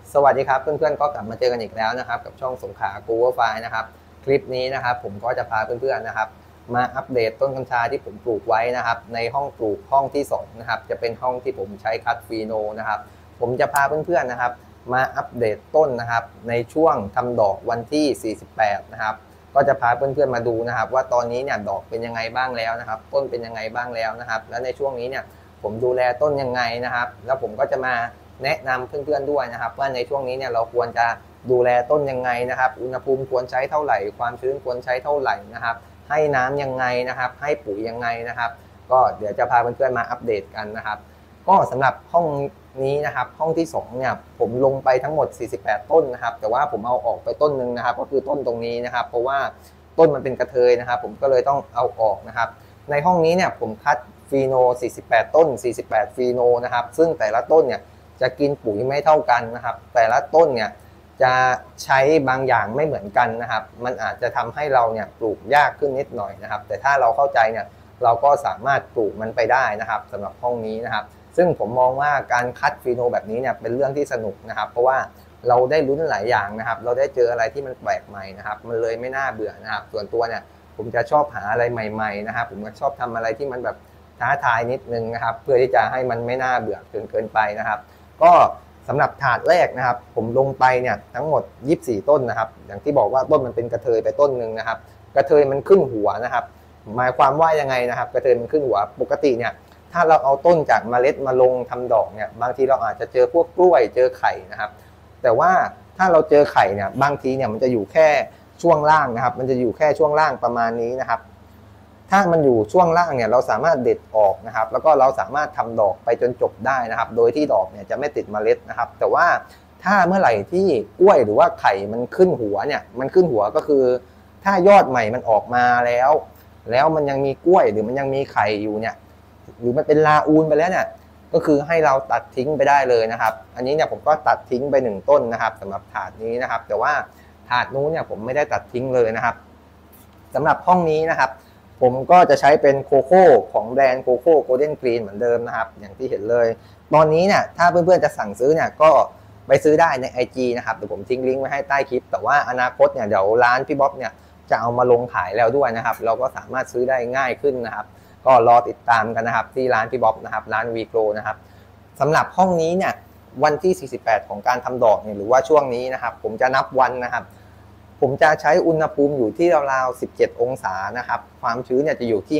สวัสดีครับเพื่อนๆก็กลับมาเจอกันอีกแล้วนะครับกับช่องสงขลากูเวอร์ไฟนะครับคลิปนี้นะครับผมก็จะพาเพื่อนๆนะครับมาอัปเดตต้นกัญชาที่ผมปลูกไว้นะครับในห้องปลูกห้องที่2นะครับจะเป็นห้องที่ผมใช้คัดฟีโนนะครับผมจะพาเพื่อนๆนะครับมาอัปเดตต้นนะครับในช่วงทำดอกวันที่48นะครับก็จะพาเพื่อนๆมาดูนะครับว่าตอนนี้เนี่ยดอกเป็นยังไงบ้างแล้วนะครับต้นเป็นยังไงบ้างแล้วนะครับแล้วในช่วงนี้เนี่ยผมดูแลต้นยังไงนะครับแล้วผมก็จะมาแนะนำเพื่อนๆด้วยนะครับว่าในช่วงนี้เนี่ยเราควรจะดูแลต้นยังไงนะครับอุณหภูมิควรใช้เท่าไหร่ความชื้นควรใช้เท่าไหร่นะครับให้น้ำยังไงนะครับให้ปุ๋ยยังไงนะครับก็เดี๋ยวจะพาเพื่อนๆมาอัปเดตกันนะครับก็สำหรับห้องนี้นะครับห้องที่2เนี่ยผมลงไปทั้งหมด48ต้นนะครับแต่ว่าผมเอาออกไปต้นหนึ่งนะครับก็คือต้นตรงนี้นะครับเพราะว่าต้นมันเป็นกระเทยนะครับผมก็เลยต้องเอาออกนะครับในห้องนี้เนี่ยผมคัดฟีโน48ต้น48ฟีโนนะครับซึ่งแต่ละต้นเนี่ยจะกินปุ๋ยไม่เท่ากันนะครับแต่ละต้นเนี่ยจะใช้บางอย่างไม่เหมือนกันนะครับมันอาจจะทำให้เราเนี่ยปลูกยากขึ้นนิดหน่อยนะครับแต่ถ้าเราเข้าใจเนี่ยเราก็สามารถปลูกมันไปได้นะครับสำหรับห้องนี้นะครับซึ่งผมมองว่าการคัดฟีโนแบบนี้เนี่ยเป็นเรื่องที่สนุกนะครับเพราะว่าเราได้ลุ้นหลายอย่างนะครับเราได้เจออะไรที่มันแปลกใหม่นะครับมันเลยไม่น่าเบื่อนะครับส่วนตัวเนี่ยผมจะชอบหาอะไรใหม่ๆนะครับผมจะชอบทำอะไรที่มันแบบท้าทายนิดนึงนะครับเพื่อที่จะให้มันไม่น่าเบื่อจนเกินไปนะครับก็สำหรับถาดแรกนะครับผมลงไปเนี่ยทั้งหมด24ต้นนะครับอย่างที่บอกว่าต้นมันเป็นกระเทยไปต้นหนึ่งนะครับกระเทยมันขึ้นหัวนะครับหมายความว่ายังไงนะครับกระเทยมันขึ้นหัวปกติเนี่ยถ้าเราเอาต้นจากเมล็ดมาลงทำดอกเนี่ยบางทีเราอาจจะเจอพวกกล้วยเจอไข่นะครับแต่ว่าถ้าเราเจอไข่เนี่ยบางทีเนี่ยมันจะอยู่แค่ช่วงล่างนะครับมันจะอยู่แค่ช่วงล่างประมาณนี้นะครับถ้ามันอยู่ช่วงล่างเนี่ยเราสามารถเด็ดออกนะครับแล้วก็เราสามารถทำดอกไปจนจบได้นะครับโดยที่ดอกเนี่ยจะไม่ติดเมล็ดนะครับแต่ว่าถ้าเมื่อไหร่ที่กล้วยหรือว่าไข่มันขึ้นหัวเนี่ยมันขึ้นหัวก็คือถ้ายอดใหม่มันออกมาแล้วมันยังมีกล้วยหรือมันยังมีไข่อยู่เนี่ยหรือมันเป็นลาอูนไปแล้วเนี่ยก็คือให้เราตัดทิ้งไปได้เลยนะครับอันนี้เนี่ยผมก็ตัดทิ้งไป1ต้นนะครับสำหรับถาดนี้นะครับแต่ว่าถาดนู้นเนี่ยผมไม่ได้ตัดทิ้งเลยนะครับสำหรับห้องนี้นะครับผมก็จะใช้เป็นโคโค่ของแบรนด์โคโค่โกลเด้นกรีนเหมือนเดิมนะครับอย่างที่เห็นเลยตอนนี้เนี่ยถ้าเพื่อนๆจะสั่งซื้อเนี่ยก็ไปซื้อได้ใน IG นะครับเดี๋ยวผมทิ้งลิงก์ไว้ให้ใต้คลิปแต่ว่าอนาคตเนี่ยเดี๋ยวร้านพี่บ๊อบเนี่ยจะเอามาลงขายแล้วด้วยนะครับเราก็สามารถซื้อได้ง่ายขึ้นนะครับก็รอติดตามกันนะครับที่ร้านพี่บ๊อบนะครับร้านวีโกรนะครับสำหรับห้องนี้เนี่ยวันที่48ของการทำดอกเนี่ยหรือว่าช่วงนี้นะครับผมจะนับวันนะครับผมจะใช้อุณหภูมิอยู่ที่ราวๆ17องศานะครับความชื้นเนี่ยจะอยู่ที่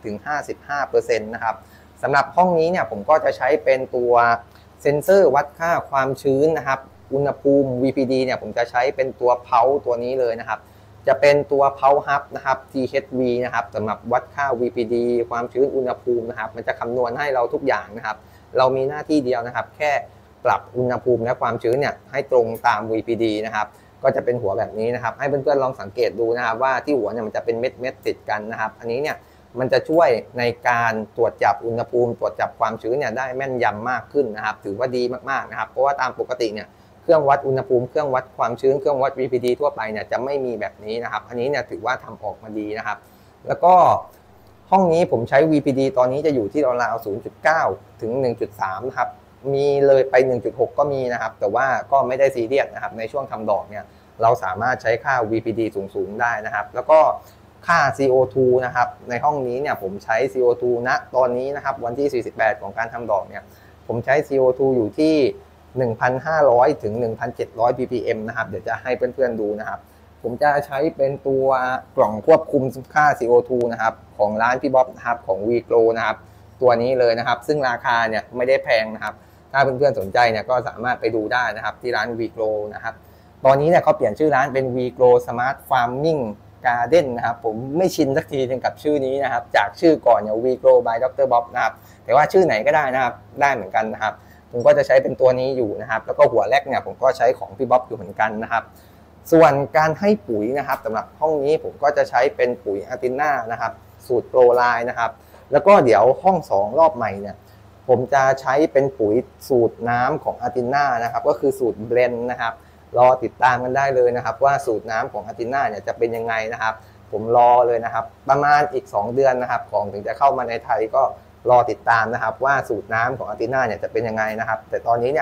50-55% นะครับสำหรับห้องนี้เนี่ยผมก็จะใช้เป็นตัวเซ็นเซอร์วัดค่าความชื้นนะครับอุณหภูมิ VPD เนี่ยผมจะใช้เป็นตัวเพาตัวนี้เลยนะครับจะเป็นตัวเพาฮับนะครับ THV นะครับสำหรับวัดค่า VPD ความชื้นอุณหภูมินะครับมันจะคำนวณให้เราทุกอย่างนะครับเรามีหน้าที่เดียวนะครับแค่ปรับอุณหภูมิและความชื้นเนี่ยให้ตรงตาม VPD นะครับก็จะเป็นหัวแบบนี้นะครับให้เพื่อนๆลองสังเกตดูนะครับว่าที่หัวเนี่ยมันจะเป็นเม็ดติดกันนะครับอันนี้เนี่ยมันจะช่วยในการตรวจจับอุณหภูมิตรวจจับความชื้นเนี่ยได้แม่นยำมากขึ้นนะครับถือว่าดีมากๆนะครับเพราะว่าตามปกติเนี่ยเครื่องวัดอุณหภูมิเครื่องวัดความชื้นเครื่องวัด VPD ทั่วไปเนี่ยจะไม่มีแบบนี้นะครับอันนี้เนี่ยถือว่าทำออกมาดีนะครับแล้วก็ห้องนี้ผมใช้ VPD ตอนนี้จะอยู่ที่ราวๆ 0.9 ถึง 1.3 นะครับมีเลยไป 1.6 ก็มีนะครับแต่ว่าก็ไม่ได้ซีเรียสนะครับในช่วงทำดอกเนี่ยเราสามารถใช้ค่า VPD สูงได้นะครับแล้วก็ค่า CO2 นะครับในห้องนี้เนี่ยผมใช้ CO2 ณตอนนี้นะครับวันที่48ของการทำดอกเนี่ยผมใช้ CO2 อยู่ที่ 1,500 ถึง 1,700 ppm นะครับเดี๋ยวจะให้เพื่อนๆดูนะครับผมจะใช้เป็นตัวกล่องควบคุมค่า CO2 นะครับของร้านพี่บ๊อบนะครับของ Vigro นะครับตัวนี้เลยนะครับซึ่งราคาเนี่ยไม่ได้แพงนะครับถ้าเพื่อนๆสนใจเนี่ยก็สามารถไปดูได้นะครับที่ร้าน Vigro นะครับตอนนี้เนี่ยเขาเปลี่ยนชื่อร้านเป็น Vigro Smart Farming Garden นะครับผมไม่ชินสักทีนึงกับชื่อนี้นะครับจากชื่อก่อนเนี่ย Vigro by Dr. Bob นะครับแต่ว่าชื่อไหนก็ได้นะครับได้เหมือนกันนะครับผมก็จะใช้เป็นตัวนี้อยู่นะครับแล้วก็หัวแรกเนี่ยผมก็ใช้ของพี่บ๊อบอยู่เหมือนกันนะครับส่วนการให้ปุ๋ยนะครับสำหรับห้องนี้ผมก็จะใช้เป็นปุ๋ยอาร์ติน่านะครับสูตรโปรไลน์นะครับแล้วก็เดี๋ยวห้อง2รอบใหม่เนี่ยผมจะใช้เป็นปุ๋ยสูตรน้ำของอาร์ติน่านะครับก็คือสูตรเบลนด์นะครับรอติดตามกันได้เลยนะครับว่าสูตรน้ำของอาร์ติน่าเนี่ยจะเป็นยังไงนะครับผมรอเลยนะครับประมาณอีก2เดือนนะครับของถึงจะเข้ามาในไทยก็รอติดตามนะครับว่าสูตรน้ำของอาร์ติน่าเนี่ยจะเป็นยังไงนะครับแต่ตอนนี้เนี่ยผ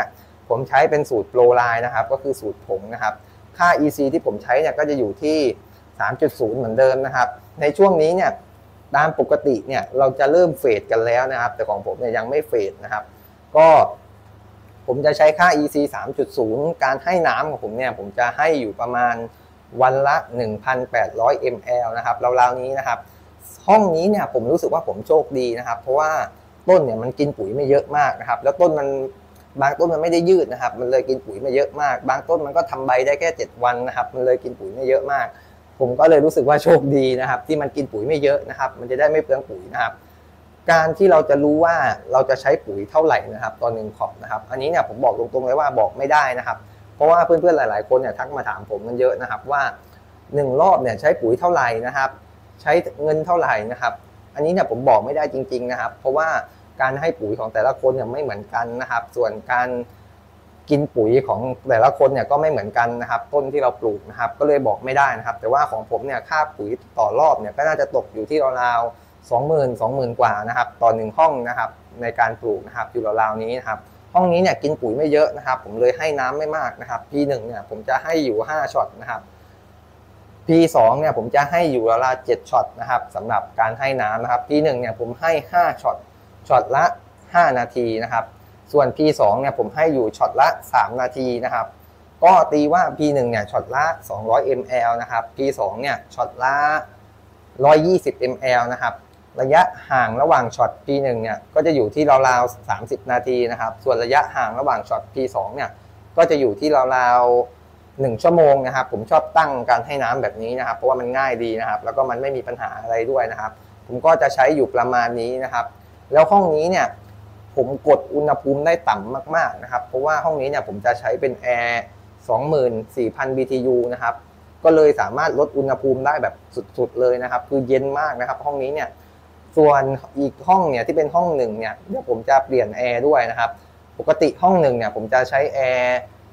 ผมใช้เป็นสูตรโปรไลน์นะครับก็คือสูตรผงนะครับค่า EC ที่ผมใช้เนี่ยก็จะอยู่ที่ 3.0 เหมือนเดิมนะครับในช่วงนี้เนี่ยตามปกติเนี่ยเราจะเริ่มเฟดกันแล้วนะครับแต่ของผมเนี่ยยังไม่เฟดนะครับก็ผมจะใช้ค่า EC 3.0 การให้น้ำของผมเนี่ยผมจะให้อยู่ประมาณวันละ 1,800 ml นะครับราวๆนี้นะครับห้องนี้เนี่ยผมรู้สึกว่าผมโชคดีนะครับเพราะว่าต้นเนี่ยมันกินปุ๋ยไม่เยอะมากนะครับแล้วต้นมันบางต้นมันไม่ได้ยืดนะครับมันเลยกินปุ๋ยไม่เยอะมากบางต้นมันก็ทำใบได้แค่7วันนะครับมันเลยกินปุ๋ยไม่เยอะมากผมก็เลยรู้สึกว่าโชคดีนะครับที่มันกินปุ๋ยไม่เยอะนะครับมันจะได้ไม่เปลืองปุ๋ยนะครับการที่เราจะรู้ว่าเราจะใช้ปุ๋ยเท่าไหร่นะครับตอน1ขอบนะครับอันนี้เนี่ยผมบอกตรงๆเลยว่าบอกไม่ได้นะครับเพราะว่าเพื่อนๆหลายๆคนเนี่ยทักมาถามผมมันเยอะนะครับว่า1รอบเนี่ยใช้ปุ๋ยเท่าไหร่นะครับใช้เงินเท่าไหร่นะครับอันนี้เนี่ยผมบอกไม่ได้จริงๆนะครับเพราะว่าการให้ปุ๋ยของแต่ละคนเนี่ยไม่เหมือนกันนะครับส่วนการกินปุ๋ยของแต่ละคนเนี่ยก็ไม่เหมือนกันนะครับต้นที่เราปลูกนะครับก็เลยบอกไม่ได้นะครับแต่ว่าของผมเนี่ยค่าปุ๋ยต่อรอบเนี่ยก็น่าจะตกอยู่ที่ราวๆ 20,000 กว่านะครับต่อ1ห้องนะครับในการปลูกนะครับอยู่ราวๆนี้นะครับห้องนี้เนี่ยกินปุ๋ยไม่เยอะนะครับผมเลยให้น้ำไม่มากนะครับ P1 เนี่ยผมจะให้อยู่5ช็อตนะครับ P2 เนี่ยผมจะให้อยู่ราวๆ7ช็อตนะครับสำหรับการให้น้ำนะครับ P1 เนี่ยผมให้5ช็อตช็อตละ5นาทีนะครับส่วน P2 เนี่ยผมให้อยู่ช็อตละ3นาทีนะครับก็ตีว่า P1 เนี่ยช็อตละ200 ml นะครับ P2 เนี่ยช็อตละ120 ml นะครับระยะห่างระหว่างช็อต P1 เนี่ยก็จะอยู่ที่ราวๆ30นาทีนะครับส่วนระยะห่างระหว่างช็อต P2 เนี่ยก็จะอยู่ที่ราวๆ1ชั่วโมงนะครับผมชอบตั้งการให้น้ำแบบนี้นะครับเพราะว่ามันง่ายดีนะครับแล้วก็มันไม่มีปัญหาอะไรด้วยนะครับผมก็จะใช้อยู่ประมาณนี้นะครับแล้วห้องนี้เนี่ยผมกดอุณหภูมิได้ต่ำมากๆนะครับเพราะว่าห้องนี้เนี่ยผมจะใช้เป็นแอร์ 24,000 BTU นะครับก็เลยสามารถลดอุณหภูมิได้แบบสุดๆเลยนะครับคือเย็นมากนะครับห้องนี้เนี่ยส่วนอีกห้องเนี่ยที่เป็นห้องหนึ่งเนี่ยเดี๋ยวผมจะเปลี่ยนแอร์ด้วยนะครับปกติห้องหนึ่งเนี่ยผมจะใช้แอร์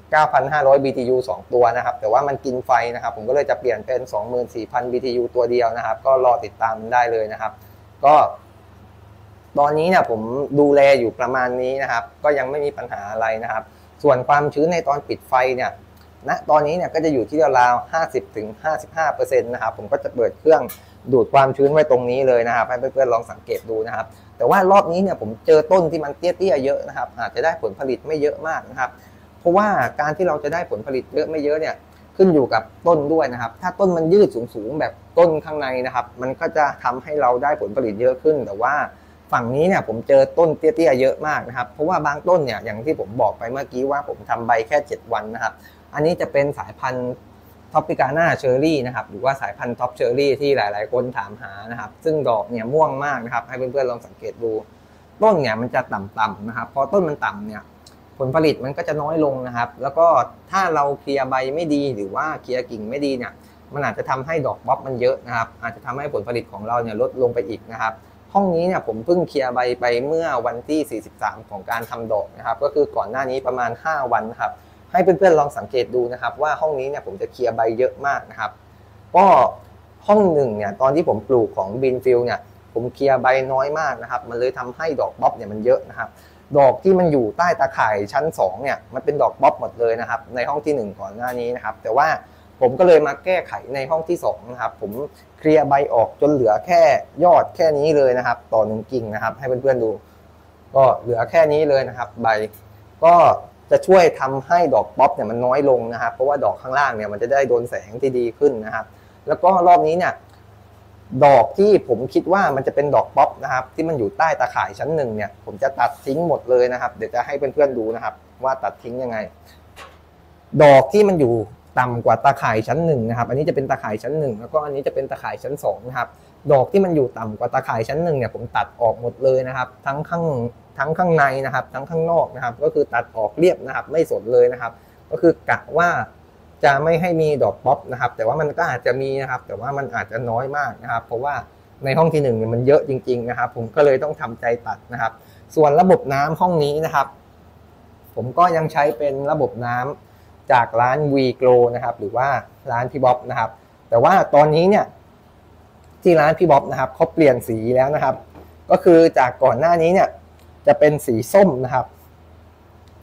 9,500 BTU 2 ตัวนะครับแต่ว่ามันกินไฟนะครับผมก็เลยจะเปลี่ยนเป็น 24,000 BTU ตัวเดียวนะครับก็รอติดตามได้เลยนะครับก็ตอนนี้เนี่ยผมดูแลอยู่ประมาณนี้นะครับก็ยังไม่มีปัญหาอะไรนะครับส่วนความชื้นในตอนปิดไฟเนี่ยณตอนนี้เนี่ยก็จะอยู่ที่ราวๆ 50-55% นะครับผมก็จะเปิดเครื่องดูดความชื้นไว้ตรงนี้เลยนะครับให้เพื่อนๆลองสังเกตดูนะครับแต่ว่ารอบนี้เนี่ยผมเจอต้นที่มันเตี้ยๆเยอะนะครับอาจจะได้ผลผลิตไม่เยอะมากนะครับเพราะว่าการที่เราจะได้ผลผลิตเยอะไม่เยอะเนี่ยขึ้นอยู่กับต้นด้วยนะครับถ้าต้นมันยืดสูงๆแบบต้นข้างในนะครับมันก็จะทำให้เราได้ผลผลิตเยอะขึ้นแต่ว่าฝั่งนี้เนี่ยผมเจอต้นเตี้ยๆเยอะมากนะครับเพราะว่าบางต้นเนี่ยอย่างที่ผมบอกไปเมื่อกี้ว่าผมทำใบแค่7วันนะครับอันนี้จะเป็นสายพันธุ์ท็อปปิกาน่าเชอร์รี่นะครับหรือว่าสายพันธุ์ท็อปเชอร์รี่ที่หลายๆคนถามหานะครับซึ่งดอกเนี่ยม่วงมากนะครับให้เพื่อนๆลองสังเกตดูต้นเนี่ยมันจะต่ำๆนะครับพอต้นมันต่ำเนี่ยผลผลิตมันก็จะน้อยลงนะครับแล้วก็ถ้าเราเคลียร์ใบไม่ดีหรือว่าเคลียร์กิ่งไม่ดีเนี่ยมันอาจจะทำให้ดอกบ๊อบมันเยอะนะครับอาจจะทำให้ผลผลิตของเราเนี่ยลดลงไปอีกนะครับห้องนี้เนี่ยผมเพิ่งเคลียร์ใบไปเมื่อวันที่43ของการทำดอกนะครับก็คือก่อนหน้านี้ประมาณ5วันนะครับให้เพื่อนๆลองสังเกตดูนะครับว่าห้องนี้เนี่ยผมจะเคลียร์ใบเยอะมากนะครับก็ห้องหนึ่งเนี่ยตอนที่ผมปลูกของบินฟิลเนี่ยผมเคลียร์ใบน้อยมากนะครับมันเลยทำให้ดอกบ๊อบเนี่ยมันเยอะนะครับดอกที่มันอยู่ใต้ตาข่ายชั้น2เนี่ยมันเป็นดอกบ๊อบหมดเลยนะครับในห้องที่1ก่อนหน้านี้นะครับแต่ว่าผมก็เลยมาแก้ไขในห้องที่2นะครับผมเคลียร์ใบออกจนเหลือแค่ยอดแค่นี้เลยนะครับต่อ1กิ่งนะครับให้เพื่อนๆดูก็เหลือแค่นี้เลยนะครับใบก็จะช่วยทำให้ดอกป๊อปเนี่ยมันน้อยลงนะครับเพราะว่าดอกข้างล่างเนี่ยมันจะได้โดนแสงที่ดีขึ้นนะครับแล้วก็รอบนี้เนี่ยดอกที่ผมคิดว่ามันจะเป็นดอกป๊อปนะครับที่มันอยู่ใต้ตาข่ายชั้น1เนี่ยผมจะตัดทิ้งหมดเลยนะครับเดี๋ยวจะให้เพื่อนๆดูนะครับว่าตัดทิ้งยังไงดอกที่มันอยู่ต่ำกว่าตาข่ายชั้น1นะครับอันนี้จะเป็นตาข่ายชั้น1แล้วก็อันนี้จะเป็นตาข่ายชั้น2นะครับดอกที่มันอยู่ต่ำกว่าตาข่ายชั้น1เนี่ยผมตัดออกหมดเลยนะครับทั้งข้างในนะครับทั้งข้างนอกนะครับก็คือตัดออกเรียบนะครับไม่สนเลยนะครับก็คือกะว่าจะไม่ให้มีดอกป๊อปนะครับแต่ว่ามันก็อาจจะมีนะครับแต่ว่ามันอาจจะน้อยมากนะครับเพราะว่าในห้องที่1เนี่ยมันเยอะจริงๆนะครับผมก็เลยต้องทำใจตัดนะครับส่วนระบบน้ำห้องนี้นะครับผมก็ยังใช้เป็นระบบน้ำจากร้าน V-Grow นะครับหรือว่าร้านพี่บ๊อบนะครับแต่ว่าตอนนี้เนี่ยที่ร้านพี่บ๊อบนะครับเขาเปลี่ยนสีแล้วนะครับก็คือจากก่อนหน้านี้เนี่ยจะเป็นสีส้มนะครับ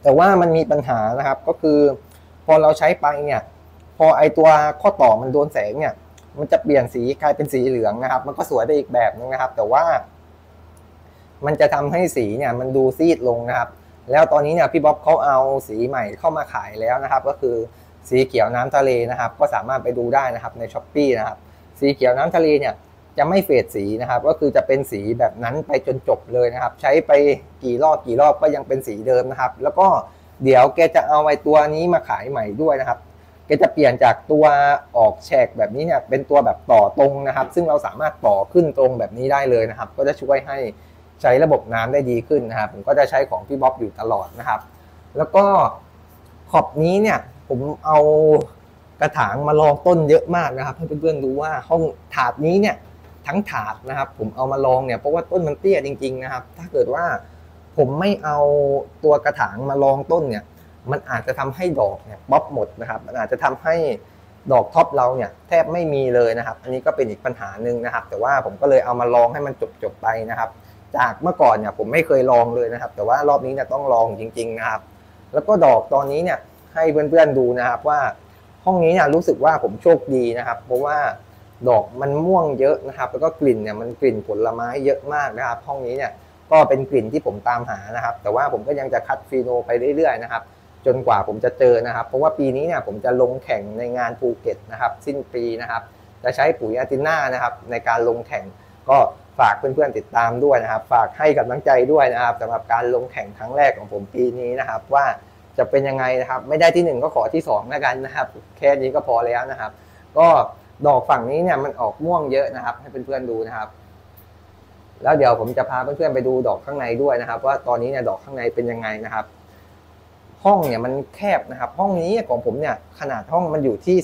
แต่ว่ามันมีปัญหานะครับก็คือพอเราใช้ไปเนี่ยพอไอตัวข้อต่อมันโดนแสงเนี่ยมันจะเปลี่ยนสีกลายเป็นสีเหลืองนะครับมันก็สวยไปอีกแบบนึงนะครับแต่ว่ามันจะทำให้สีเนี่ยมันดูซีดลงนะครับแล้วตอนนี้เนี่ยพี่บ๊อบเขาเอาสีใหม่เข้ามาขายแล้วนะครับก็คือสีเขียวน้ำทะเลนะครับก็สามารถไปดูได้นะครับใน Shopee นะครับสีเขียวน้ำทะเลเนี่ยจะไม่เฟดสีนะครับก็คือจะเป็นสีแบบนั้นไปจนจบเลยนะครับใช้ไปกี่รอบก็ยังเป็นสีเดิมนะครับแล้วก็เดี๋ยวแกจะเอาไอ้ตัวนี้มาขายใหม่ด้วยนะครับแกจะเปลี่ยนจากตัวออกแฉกแบบนี้เนี่ยเป็นตัวแบบต่อตรงนะครับซึ่งเราสามารถต่อขึ้นตรงแบบนี้ได้เลยนะครับก็จะช่วยให้ใช้ระบบน้ำได้ดีขึ้นนะครับผมก็จะใช้ของพี่บ๊อบอยู่ตลอดนะครับแล้วก็ขอบนี้เนี่ยผมเอากระถางมาลองต้นเยอะมากนะครับให้เพื่อนๆดูว่าห้องถาดนี้เนี่ยทั้งถาดนะครับผมเอามาลองเนี่ยเพราะว่าต้นมันเตี้ยจริงๆนะครับถ้าเกิดว่าผมไม่เอาตัวกระถางมาลองต้นเนี่ยมันอาจจะทำให้ดอกเนี่ยบ๊อบหมดนะครับมันอาจจะทำให้ดอกท็อปเราเนี่ยแทบไม่มีเลยนะครับอันนี้ก็เป็นอีกปัญหาหนึ่งนะครับแต่ว่าผมก็เลยเอามาลองให้มันจบไปนะครับจากเมื่อก่อนเนี่ยผมไม่เคยลองเลยนะครับแต่ว่ารอบนี้เนี่ยต้องลองจริงๆนะครับแล้วก็ดอกตอนนี้เนี่ยให้เพื่อนๆดูนะครับว่าห้องนี้เนี่ยรู้สึกว่าผมโชคดีนะครับเพราะว่าดอกมันม่วงเยอะนะครับแล้วก็กลิ่นเนี่ยมันกลิ่นผลไม้เยอะมากนะครับห้องนี้เนี่ยก็เป็นกลิ่นที่ผมตามหานะครับแต่ว่าผมก็ยังจะคัดฟีโนไปเรื่อยๆนะครับจนกว่าผมจะเจอนะครับเพราะว่าปีนี้เนี่ยผมจะลงแข่งในงานภูเก็ตนะครับสิ้นปีนะครับจะใช้ปุ๋ยอาติน่านะครับในการลงแข่งก็ฝากเพื่อนๆติดตามด้วยนะครับฝากให้กำลังใจด้วยนะครับสำหรับการลงแข่งครั้งแรกของผมปีนี้นะครับว่าจะเป็นยังไงนะครับไม่ได้ที่1ก็ขอที่2แล้วกันนะครับแค่นี้ก็พอแล้วนะครับก็ดอกฝั่งนี้เนี่ยมันออกม่วงเยอะนะครับให้เพื่อนๆดูนะครับแล้วเดี๋ยวผมจะพาเพื่อนๆไปดูดอกข้างในด้วยนะครับว่าตอนนี้เนี่ยดอกข้างในเป็นยังไงนะครับห้องเนี่ยมันแคบนะครับห้องนี้ของผมเนี่ยขนาดห้องมันอยู่ที่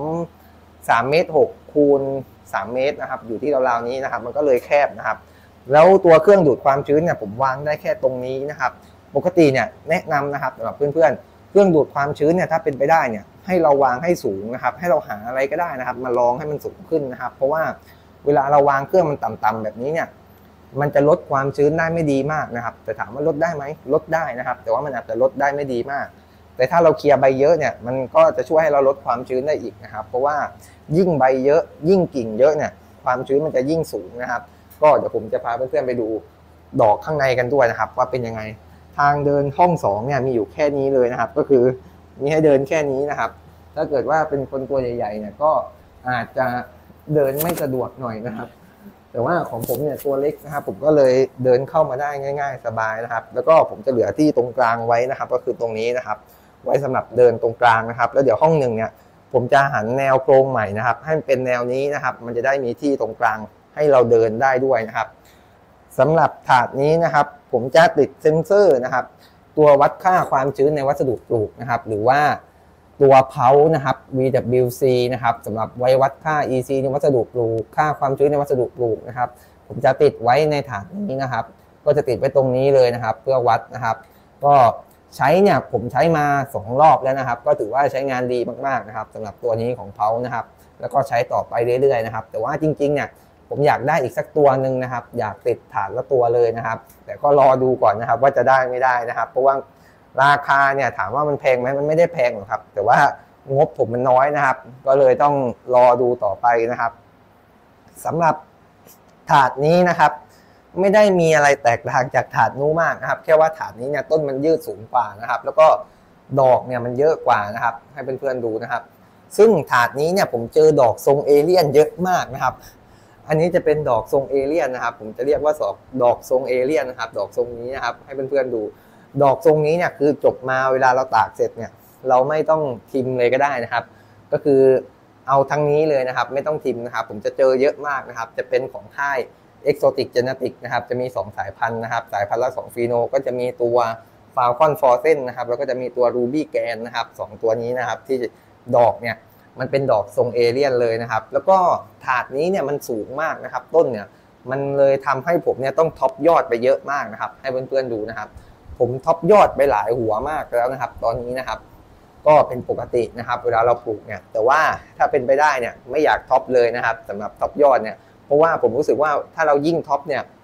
3 เมตร 6 คูณ 3 เมตรนะครับอยู่ที่ราวๆนี้นะครับมันก็เลยแคบนะครับแล้วตัวเครื่องดูดความชื้นเนี่ยผมวางได้แค่ตรงนี้นะครับปกติเนี่ยแนะนำนะครับสำหรับเพื่อนๆเครื่องดูดความชื้นเนี่ยถ้าเป็นไปได้เนี่ยให้เราวางให้สูงนะครับให้เราหาอะไรก็ได้นะครับมาลองให้มันสูงขึ้นนะครับเพราะว่าเวลาเราวางเครื่องมันต่ำๆแบบนี้เนี่ยมันจะลดความชื้นได้ไม่ดีมากนะครับแต่ถามว่าลดได้ไหมลดได้นะครับแต่ว่ามันอาจจะลดได้ไม่ดีมากแต่ถ้าเราเคลียร์ใบเยอะเนี่ยมันก็จะช่วยให้เราลดความชื้นได้อีกนะครับเพราะว่ายิ่งใบเยอะยิ่งกิ่งเยอะเนี่ยความชื้นมันจะยิ่งสูงนะครับก็เดี๋ยวผมจะพาเพื่อนๆไปดูดอกข้างในกันด้วยนะครับว่าเป็นยังไงทางเดินห้อง2เนี่ยมีอยู่แค่นี้เลยนะครับก็คือมีให้เดินแค่นี้นะครับถ้าเกิดว่าเป็นคนตัวใหญ่ๆเนี่ยก็อาจจะเดินไม่สะดวกหน่อยนะครับแต่ว่าของผมเนี่ยตัวเล็กนะครับผมก็เลยเดินเข้ามาได้ง่ายๆสบายนะครับแล้วก็ผมจะเหลือที่ตรงกลางไว้นะครับก็คือตรงนี้นะครับไว้สำหรับเดินตรงกลางนะครับแล้วเดี๋ยวห้อง1เนี่ยผมจะหันแนวโครงใหม่นะครับให้เป็นแนวนี้นะครับมันจะได้มีที่ตรงกลางให้เราเดินได้ด้วยนะครับสำหรับถาดนี้นะครับผมจะติดเซ็นเซอร์นะครับตัววัดค่าความชื้นในวัสดุปลูกนะครับหรือว่าตัวเพานะครับ VWC นะครับสำหรับไว้วัดค่า EC ในวัสดุปลูกค่าความชื้นในวัสดุปลูกนะครับผมจะติดไว้ในถาดนี้นะครับก็จะติดไว้ตรงนี้เลยนะครับเพื่อวัดนะครับก็ใช้เนี่ยผมใช้มา2 รอบแล้วนะครับก็ถือว่าใช้งานดีมากๆนะครับสำหรับตัวนี้ของเพานะครับแล้วก็ใช้ต่อไปเรื่อยๆนะครับแต่ว่าจริงๆเนี่ยผมอยากได้อีกสักตัวหนึ่งนะครับอยากติดถาดละตัวเลยนะครับแต่ก็รอดูก่อนนะครับว่าจะได้ไม่ได้นะครับเพราะว่าราคาเนี่ยถามว่ามันแพงไหมมันไม่ได้แพงหรอกครับแต่ว่างบผมมันน้อยนะครับก็เลยต้องรอดูต่อไปนะครับสำหรับถาดนี้นะครับไม่ได้มีอะไรแตกต่างจากถาดนู้นมากนะครับแค่ว่าถาดนี้เนี่ยต้นมันยืดสูงกว่านะครับแล้วก็ดอกเนี่ยมันเยอะกว่านะครับให้เพื่อนๆดูนะครับซึ่งถาดนี้เนี่ยผมเจอดอกทรงเอเลี่ยนเยอะมากนะครับอันนี้จะเป็นดอกทรงเอเลี่ยนนะครับผมจะเรียกว่าดอกทรงเอเลี่ยนนะครับดอกทรงนี้นะครับให้เพื่อนๆดูดอกทรงนี้เนี่ยคือจบมาเวลาเราตากเสร็จเนี่ยเราไม่ต้องทิมเลยก็ได้นะครับก็คือเอาทั้งนี้เลยนะครับไม่ต้องทิมนะครับผมจะเจอเยอะมากนะครับจะเป็นของค่าย Exotic Genetic นะครับจะมี2 สายพันธุ์นะครับสายพันธุ์ละ2ฟีโนก็จะมีตัว Falcon Frozen นะครับแล้วก็จะมีตัว Ruby Gan นะครับ2 ตัวนี้นะครับที่ดอกเนี่ยมันเป็นดอกทรงเอเลี่ยนเลยนะครับแล้วก็ถาดนี้เนี่ยมันสูงมากนะครับต้นเนี่ยมันเลยทำให้ผมเนี่ยต้องท็อปยอดไปเยอะมากนะครับให้เพื่อนๆดูนะครับผมท็อปยอดไปหลายหัวมากแล้วนะครับตอนนี้นะครับก็เป็นปกตินะครับเวลาเราปลูกเนี่ยแต่ว่าถ้าเป็นไปได้เนี่ยไม่อยากท็อปเลยนะครับสำหรับท็อปยอดเนี่ยเพราะว่าผมรู้สึกว่าถ้าเรายิ่งท็อปเนี่ย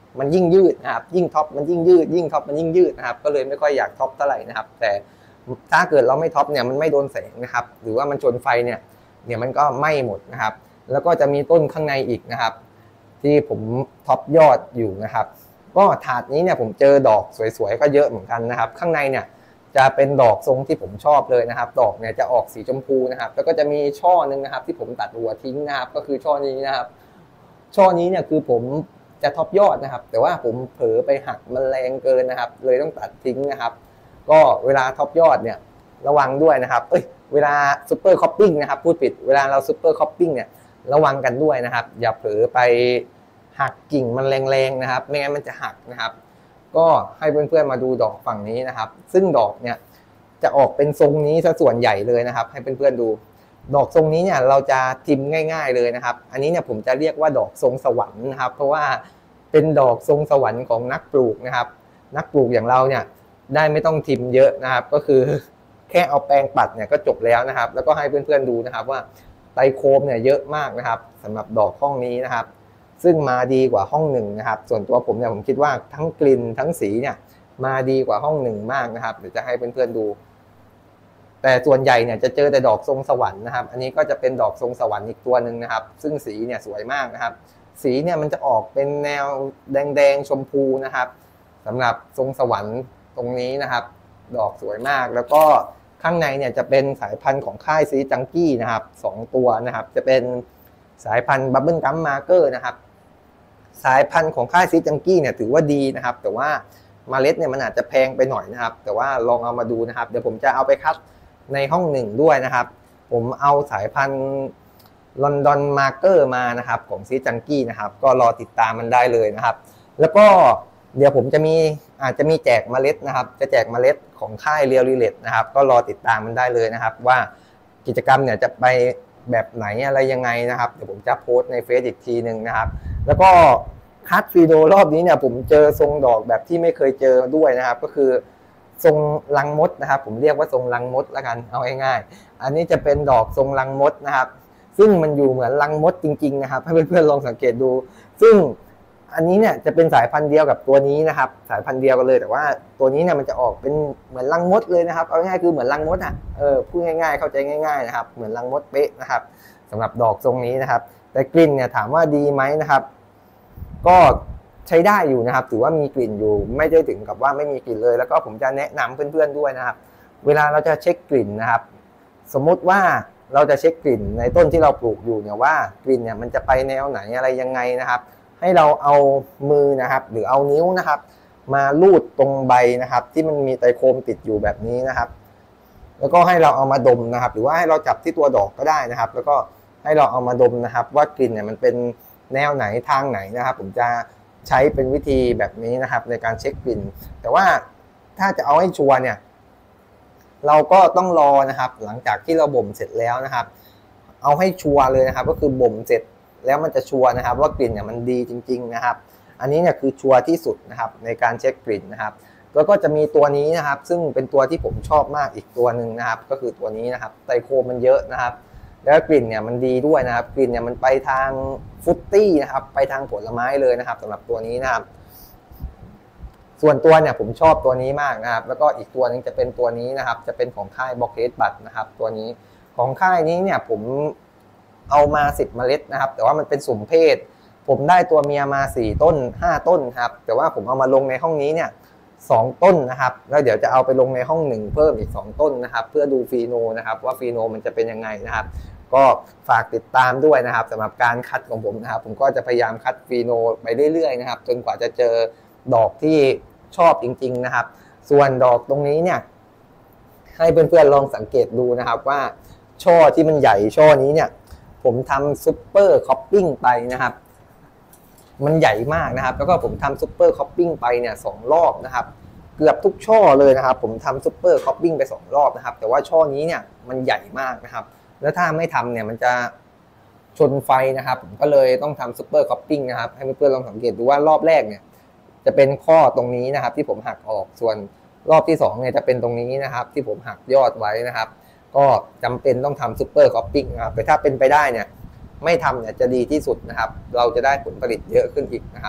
มันยิ่งยืดนะครับยิ่งท็อปมันยิ่งยืดยิ่งท็อปมันยิ่งยืดนะครับก็เลยไม่ค่อยอยากท็อปเท่าไหร่นะครับแต่ถ้าเกิดเราไม่ท็อปเนี่ยมันไม่โดนแสงนะครับหรือว่ามันชนไฟเนี่ยมันก็ไหม้หมดนะครับแล้วก็จะมีต้นข้างในอีกนะครับที่ผมท็อปยอดอยู่นะครับก็ถาดนี้เนี่ยผมเจอดอกสวยๆก็เยอะเหมือนกันนะครับข้างในเนี่ยจะเป็นดอกทรงที่ผมชอบเลยนะครับดอกเนี่ยจะออกสีชมพูนะครับแล้วก็จะมีช่อนึงนะครับที่ผมตัดหัวทิ้งนะครับก็คือช่อนี้นะครับช่อนี้เนี่ยคือผมจะท็อปยอดนะครับแต่ว่าผมเผลอไปหักมันแรงเกินนะครับเลยต้องตัดทิ้งนะครับก็เวลาท็อปยอดเนี่ยระวังด้วยนะครับเวลาซุปเปอร์คอปปิ้งนะครับพูดผิดเวลาเราซุปเปอร์คอปปิ้งเนี่ยระวังกันด้วยนะครับอย่าเผลอไปหักกิ่งมันแรงๆนะครับไม่งั้นมันจะหักนะครับก็ให้เพื่อนๆมาดูดอกฝั่งนี้นะครับซึ่งดอกเนี่ยจะออกเป็นทรงนี้ซะส่วนใหญ่เลยนะครับให้เพื่อนๆดูดอกทรงนี้เนี่ยเราจะทิมง่ายๆเลยนะครับอันนี้เนี่ยผมจะเรียกว่าดอกทรงสวรรค์นะครับเพราะว่าเป็นดอกทรงสวรรค์ของนักปลูกนะครับนักปลูกอย่างเราเนี่ยได้ไม่ต้องทิมเยอะนะครับก็คือแค่เอาแปรงปัดเนี่ยก็จบแล้วนะครับแล้วก็ให้เพื่อนๆดูนะครับว่าไตรโคมเนี่ยเยอะมากนะครับสำหรับดอกห้องนี้นะครับซึ่งมาดีกว่าห้องหนึ่งนะครับส่วนตัวผมเนี่ยผมคิดว่าทั้งกลิ่นทั้งสีเนี่ยมาดีกว่าห้องหนึ่งมากนะครับเดี๋ยวจะให้เพื่อนๆดูแต่ส่วนใหญ่เนี่ยจะเจอแต่ดอกทรงสวรรค์นะครับอันนี้ก็จะเป็นดอกทรงสวรรค์อีกตัวหนึ่งนะครับซึ่งสีเนี่ยสวยมากนะครับสีเนี่ยมันจะออกเป็นแนวแดงๆชมพูนะครับสำหรับทรงสวรรค์ตรงนี้นะครับดอกสวยมากแล้วก็ข้างในเนี่ยจะเป็นสายพันธุ์ของค่ายซีจังกี้นะครับ2ตัวนะครับจะเป็นสายพันธุ์บับเบิ้ลกัมมาร์เกอร์นะครับสายพันธุ์ของค่ายซีจังกี้เนี่ยถือว่าดีนะครับแต่ว่าเมล็ดเนี่ยมันอาจจะแพงไปหน่อยนะครับแต่ว่าลองเอามาดูนะครับเดี๋ยวผมจะเอาไปคัดในห้องหนึ่งด้วยนะครับผมเอาสายพันธุ์ลอนดอนมาร์เกอร์มานะครับของซีจังกี้นะครับก็รอติดตามมันได้เลยนะครับแล้วก็เดี๋ยวผมอาจจะมีแจกเมล็ดนะครับจะแจกเมล็ดของค่ายเรียลรีเลตนะครับก็รอติดตามมันได้เลยนะครับว่ากิจกรรมเนี่ยจะไปแบบไหนอะไรยังไงนะครับเดี๋ยวผมจะโพสต์ในเฟซอีกทีหนึ่งนะครับแล้วก็คัดฟีโดรอบนี้เนี่ยผมเจอทรงดอกแบบที่ไม่เคยเจอด้วยนะครับก็คือทรงลังมดนะครับผมเรียกว่าทรงลังมดแล้วกันเอาง่ายๆอันนี้จะเป็นดอกทรงลังมดนะครับซึ่งมันอยู่เหมือนลังมดจริงๆนะครับให้เพื่อนๆลองสังเกตดูซึ่งอันนี้เนี่ยจะเป็นสายพันธุ์เดียวกับตัวนี้นะครับสายพันธุ์เดียวกันเลยแต่ว่าตัวนี้เนี่ยมันจะออกเป็นเหมือนลังมดเลยนะครับเอาง่ายๆคือเหมือนลังมดอ่ะพูดง่ายๆเข้าใจง่ายๆนะครับเหมือนลังมดเป๊ะนะครับสำหรับดอกทรงนี้นะครับแต่กลิ่นเนี่ยถามว่าดีไหมนะครับก็ใช้ได้อยู่นะครับถือว่ามีกลิ่นอยู่ไม่ได้ถึงกับว่าไม่มีกลิ่นเลยแล้วก็ผมจะแนะนำเพื่อนๆด้วยนะครับเวลาเราจะเช็คกลิ่นนะครับสมมุติว่าเราจะเช็คกลิ่นในต้นที่เราปลูกอยู่เนี่ยว่ากลิ่นเนี่ยมันจะไปแนวไหนอะไรยังไงนะครับให้เราเอามือนะครับหรือเอานิ้วนะครับมาลูดตรงใบนะครับที่มันมีไตรโคมติดอยู่แบบนี้นะครับแล้วก็ให้เราเอามาดมนะครับหรือว่าให้เราจับที่ตัวดอกก็ได้นะครับแล้วก็ให้เราเอามาดมนะครับว่ากลิ่นเนี่ยมันเป็นแนวไหนทางไหนนะครับผมจะใช้เป็นวิธีแบบนี้นะครับในการเช็คกลิ่นแต่ว่าถ้าจะเอาให้ชัวร์เนี่ยเราก็ต้องรอนะครับหลังจากที่เราบ่มเสร็จแล้วนะครับเอาให้ชัวร์เลยนะครับก็คือบ่มเสร็จแล้วมันจะชัวร์นะครับว่ากลิ่นเนี่ยมันดีจริงๆนะครับอันนี้เนี่ยคือชัวร์ที่สุดนะครับในการเช็คกลิ่นนะครับแล้วก็จะมีตัวนี้นะครับซึ่งเป็นตัวที่ผมชอบมากอีกตัวหนึ่งนะครับก็คือตัวนี้นะครับไตรโคมมันเยอะนะครับแล้วกลิ่นเนี่ยมันดีด้วยนะครับกลิ่นเนี่ยมันไปทางฟรุตตี้นะครับไปทางผลไม้เลยนะครับสำหรับตัวนี้นะครับส่วนตัวเนี่ยผมชอบตัวนี้มากนะครับแล้วก็อีกตัวนึงจะเป็นตัวนี้นะครับจะเป็นของค่ายบ็อกเฮดบัตนะครับตัวนี้ของค่ายนี้เนี่ยผมเอามา10เมล็ดนะครับแต่ว่ามันเป็นสุ่มเพศผมได้ตัวเมียมา4ต้น5ต้นครับแต่ว่าผมเอามาลงในห้องนี้เนี่ย2ต้นนะครับแล้วเดี๋ยวจะเอาไปลงในห้อง1เพิ่มอีก2ต้นนะครับเพื่อดูฟีโนนะครับว่าฟีโนมันจะเป็นยังไงนะครับก็ฝากติดตามด้วยนะครับสำหรับการคัดของผมนะครับผมก็จะพยายามคัดฟีโนไปเรื่อยๆนะครับจนกว่าจะเจอดอกที่ชอบจริงๆนะครับส่วนดอกตรงนี้เนี่ยให้เพื่อนๆลองสังเกตดูนะครับว่าช่อที่มันใหญ่ช่อนี้เนี่ยผมทำซุปเปอร์คอปปิ้งไปนะครับมันใหญ่มากนะครับแล้วก็ผมทำซุปเปอร์คอปปิ้งไปเนี่ย2รอบนะครับเกือบทุกช่อเลยนะครับผมทำซุปเปอร์คอปปิ้งไป2รอบนะครับแต่ว่าช่อนี้เนี่ยมันใหญ่มากนะครับแล้วถ้าไม่ทำเนี่ยมันจะชนไฟนะครับผมก็เลยต้องทำซุปเปอร์คอปปิ้งนะครับให้เพื่อนๆลองสังเกตดูว่ารอบแรกเนี่ยจะเป็นข้อตรงนี้นะครับที่ผมหักออกส่วนรอบที่2เนี่ยจะเป็นตรงนี้นะครับที่ผมหักยอดไว้นะครับก็จำเป็นต้องทำซุปเปอร์คอปปิ้งนะครับแต่ถ้าเป็นไปได้เนี่ยไม่ทำเนี่ยจะดีที่สุดนะครับเราจะได้ผลผลิตเยอะขึ้นอีกนะครับ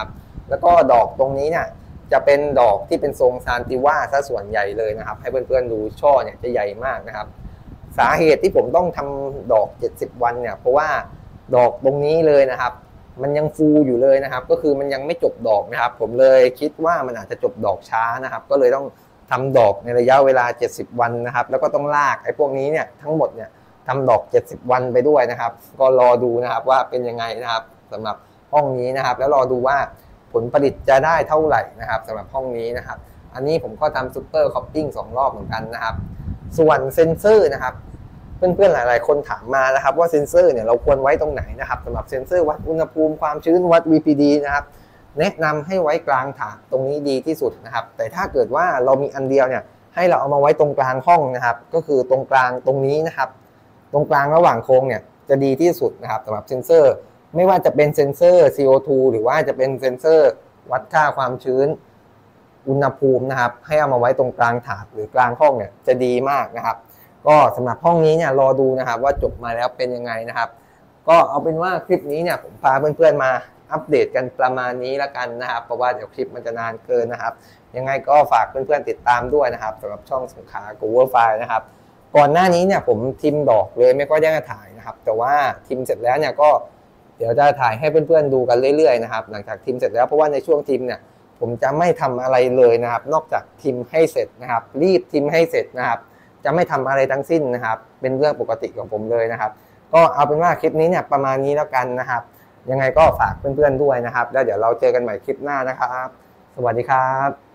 แล้วก็ดอกตรงนี้เนี่ยจะเป็นดอกที่เป็นทรงซานติว่าซะส่วนใหญ่เลยนะครับให้เพื่อนๆดูช่อเนี่ยจะใหญ่มากนะครับสาเหตุที่ผมต้องทำดอก70วันเนี่ยเพราะว่าดอกตรงนี้เลยนะครับมันยังฟูอยู่เลยนะครับก็คือมันยังไม่จบดอกนะครับผมเลยคิดว่ามันอาจจะจบดอกช้านะครับก็เลยต้องทำดอกในระยะเวลา70วันนะครับแล้วก็ต้องลากไอ้พวกนี้เนี่ยทั้งหมดเนี่ยทำดอก70วันไปด้วยนะครับก็รอดูนะครับว่าเป็นยังไงนะครับสำหรับห้องนี้นะครับแล้วรอดูว่าผลผลิตจะได้เท่าไหร่นะครับสำหรับห้องนี้นะครับอันนี้ผมก็ทำซุปเปอร์คอปปิ้ง2รอบเหมือนกันนะครับส่วนเซนเซอร์นะครับเพื่อนๆหลายๆคนถามมานะครับว่าเซนเซอร์เนี่ยเราควรไว้ตรงไหนนะครับสำหรับเซนเซอร์วัดอุณหภูมิความชื้นวัด VPD นะครับแนะนำให้ไว้กลางถาดตรงนี้ดีที่สุดนะครับแต่ถ้าเกิดว่าเรามีอันเดียวเนี่ยให้เราเอามาไว้ตรงกลางห้องนะครับก็คือตรงกลางตรงนี้นะครับตรงกลางระหว่างโครงเนี่ยจะดีที่สุดนะครับสำหรับเซนเซอร์ไม่ว่าจะเป็นเซนเซอร์ CO2 หรือว่าจะเป็นเซนเซอร์วัดค่าความชื้นอุณหภูมินะครับให้เอามาไว้ตรงกลางถาดหรือกลางห้องเนี่ยจะดีมากนะครับก็สำหรับห้องนี้เนี่ยรอดูนะครับว่าจบมาแล้วเป็นยังไงนะครับก็เอาเป็นว่าคลิปนี้เนี่ยผมพาเพื่อนๆมาอัปเดตกันประมาณนี้แล้วกันนะครับเพราะว่าเดี๋ยวคลิปมันจะนานเกินนะครับยังไงก็ฝากเพื่อนๆติดตามด้วยนะครับสำหรับช่องสงขลา Cover Fire นะครับก่อนหน้านี้เนี่ยผมทิมดอกเลยไม่ค่อยได้ถ่ายนะครับแต่ว่าทิมเสร็จแล้วเนี่ยก็เดี๋ยวจะถ่ายให้เพื่อนๆดูกันเรื่อยๆนะครับหลังจากทิมเสร็จแล้วเพราะว่าในช่วงทิมเนี่ยผมจะไม่ทำอะไรเลยนะครับนอกจากทิมให้เสร็จนะครับรีบทิมให้เสร็จนะครับจะไม่ทำอะไรทั้งสิ้นนะครับเป็นเรื่องปกติของผมเลยนะครับก็เอาเป็นว่าคลิปนี้เนี่ยประมาณนี้แล้วกันนะครับยังไงก็ฝากเพื่อนๆด้วยนะครับแล้วเดี๋ยวเราเจอกันใหม่คลิปหน้านะครับสวัสดีครับ